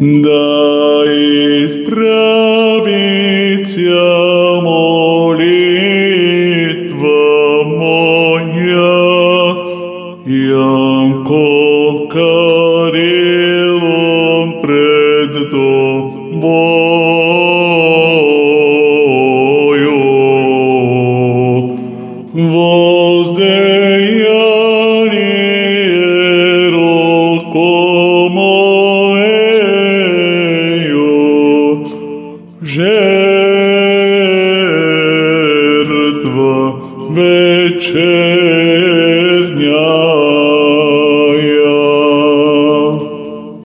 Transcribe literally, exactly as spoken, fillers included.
да исправится молитва моя, яко карелом пред тобою. Воздаяние руку мою, же